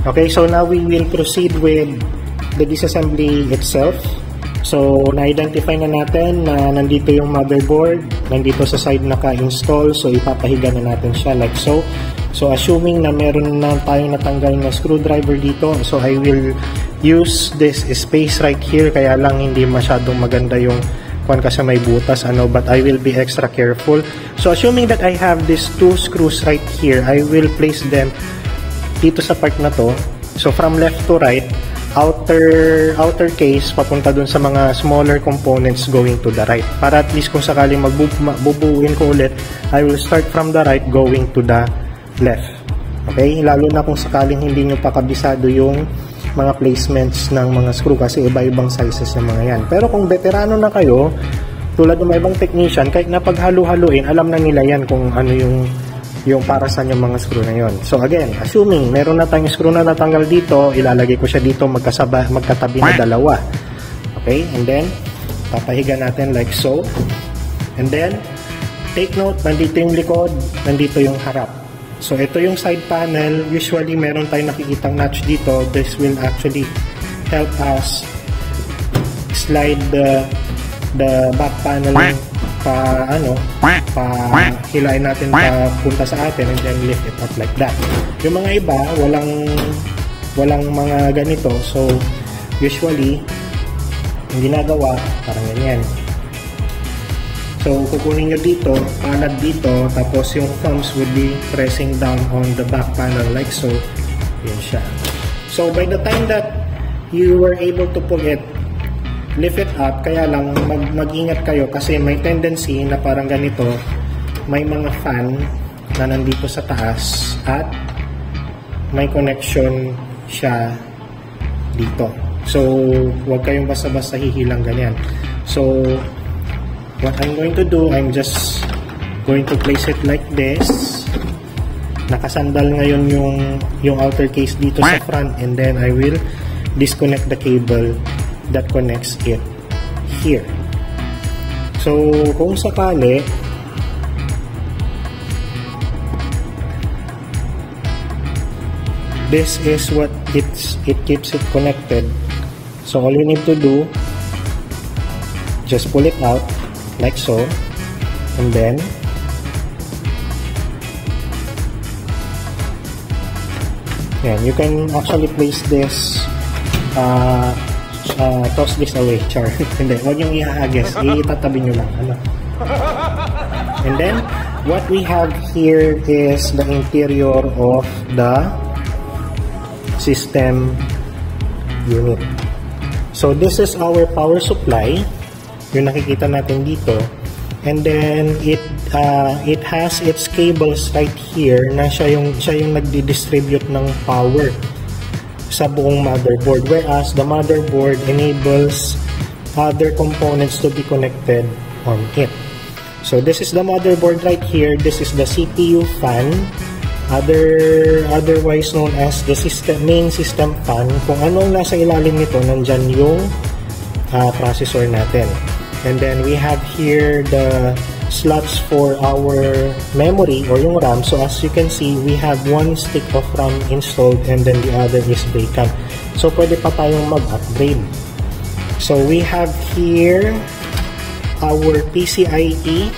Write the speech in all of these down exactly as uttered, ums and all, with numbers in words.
Okay, so now we will proceed with the disassembly itself. So, na-identify na natin na nandito yung motherboard, nandito sa side naka-install, so ipapahiga na natin siya like so. So, assuming na meron na tayong natanggal na screwdriver dito, so I will use this space right here, kaya lang hindi masyadong maganda yung kung kasi may butas, ano, but I will be extra careful. So, assuming that I have these two screws right here, I will place them dito sa part na to. So from left to right, outer outer case papunta dun sa mga smaller components going to the right, para at least kung sakaling magbubuuin ko ulit, I will start from the right going to the left. Okay, lalo na kung sakaling hindi nyo pa kabisado yung mga placements ng mga screw kasi iba-ibang sizes ng mga yan. Pero kung veterano na kayo, tulad ng mga ibang technician, kahit napaghalu-haluin, alam na nila yan kung ano yung yung para sa yung mga screw na yon. So again, assuming meron na tayong screw na natanggal dito, ilalagay ko siya dito magkasaba, magkatabi na dalawa. Okay, and then papahiga natin like so. And then take note, nandito yung likod, nandito yung harap. So ito yung side panel. Usually meron tayong nakikitang notch dito. This will actually help us slide the the back panel pa ano pa hilain natin pa punta sa atin and then lift it up like that. Yung mga iba walang walang mga ganito, so usually yung ginagawa parang ganyan. So kukunin nyo dito, palad dito, tapos yung thumbs would be pressing down on the back panel like so. Yan siya. So by the time that you were able to pull it, lift it up, kaya lang mag mag-ingat kayo kasi may tendency na parang ganito, may mga fan na nandito sa taas at may connection siya dito. So huwag kayong basta-basta hihilang ganyan. So what I'm going to do, I'm just going to place it like this. Nakasandal ngayon yung yung outer case dito sa front, and then I will disconnect the cable that connects it here. So kung sakali this is what it's it keeps it connected. So all you need to do, just pull it out like so, and then yan, you can actually place this uh, Uh, toss this away, char. Hindi, huwag niyong ihahagis. Itatabi niyo lang. Ano? And then, what we have here is the interior of the system unit. So, this is our power supply. Yung nakikita natin dito. And then, it uh, it has its cables right here na siya yung, siya yung nagdi-distribute ng power sa buong motherboard, whereas the motherboard enables other components to be connected on it. So this is the motherboard right here. This is the C P U fan, other otherwise known as the system main system fan. Kung anong nasa ilalim nito, nandyan yung uh, processor natin. And then we have here the slots for our memory or yung RAM. So as you can see, we have one stick of RAM installed and then the other is vacant. So pwede pa tayong mag-upgrade. So we have here our P C I E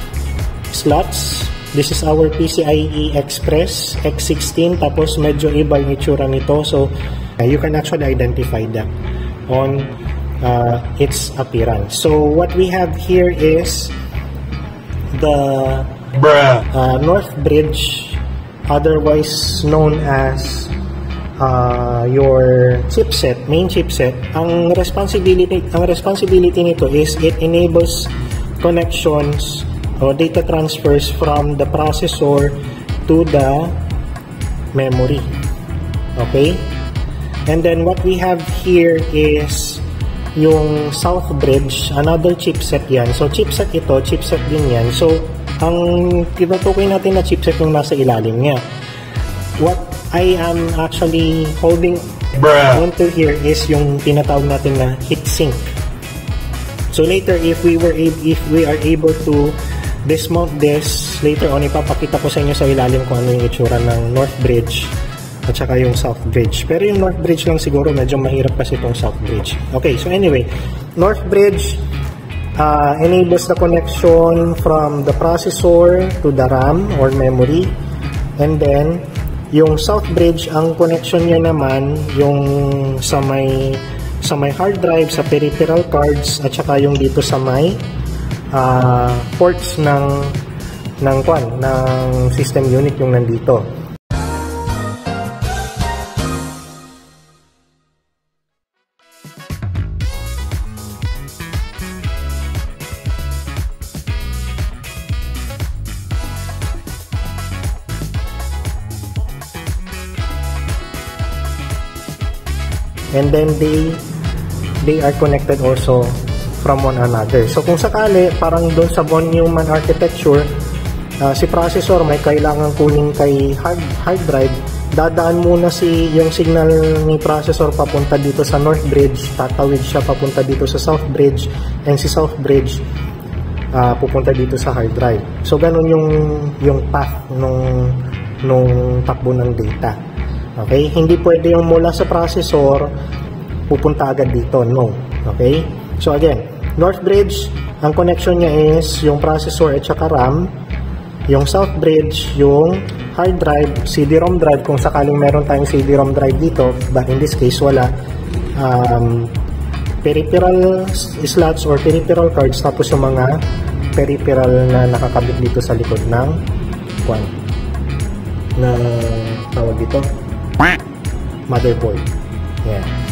slots. This is our P C I E Express X sixteen, tapos medyo iba yung itsura nito. So uh, you can actually identify that on uh, its appearance. So what we have here is the uh, Northbridge, otherwise known as uh, your chipset, main chipset. Ang responsibility, ang responsibility nito is it enables connections or data transfers from the processor to the memory. Okay? And then what we have here is yung Southbridge, another chipset yan. So chipset ito, chipset din yan. So ang tinutukoy natin na chipset yung nasa ilalim niya. What I am actually holding onto here is yung tinatawag natin na heatsink. So later, if we were if we are able to dismount this later on, ipapakita ko sa inyo sa ilalim kung ano yung itsura ng Northbridge at saka yung Southbridge. Pero yung Northbridge lang siguro medyo mahirap kasi itong Southbridge. Okay, so anyway, Northbridge uh, enables the connection from the processor to the RAM or memory, and then yung Southbridge, ang connection niya naman yung sa may sa may hard drive, sa peripheral cards, at saka yung dito sa may uh, ports ng ng kwan, ng system unit yung nandito. And then they they are connected also from one another. So kung sakali parang doon sa von Neumann architecture, uh, si processor may kailangan kunin kay hard hard drive, dadaan muna si yung signal ni processor papunta dito sa Northbridge, tatawid siya papunta dito sa Southbridge, and si Southbridge uh, pupunta dito sa hard drive. So ganun yung yung path nung nung takbo ng data. Okay? Hindi pwede yung mula sa processor pupunta agad dito. No. Okay? So again, Northbridge, ang connection niya is yung processor at saka RAM. Yung Southbridge, yung hard drive, C D ROM drive, kung sakaling meron tayong C D ROM drive dito, but in this case wala. Um, peripheral slots or peripheral cards, tapos yung mga peripheral na nakakabit dito sa likod ng kwan na tawag dito motherboard. Yeah.